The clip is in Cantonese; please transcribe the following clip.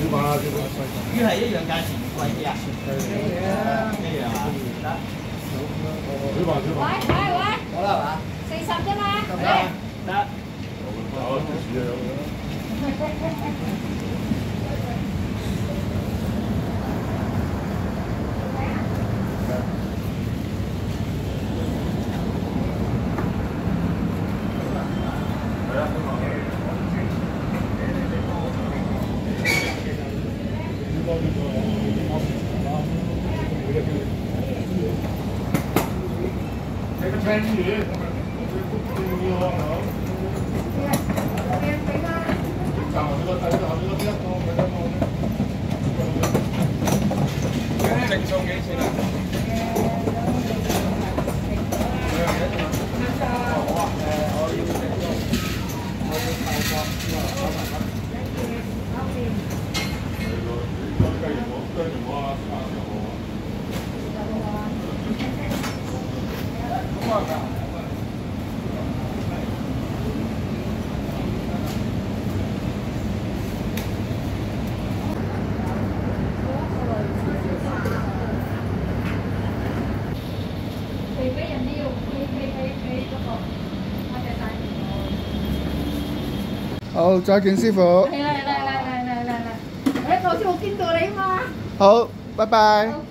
魚係一樣價錢，貴啲啊？一樣啊？得。 喂， 好啦係嘛 40啫嘛， 得。正數幾錢啊？好啊，我要正數，我要泰國好，再見師傅。 嚟，頭先我見到你嘛。 好，拜拜。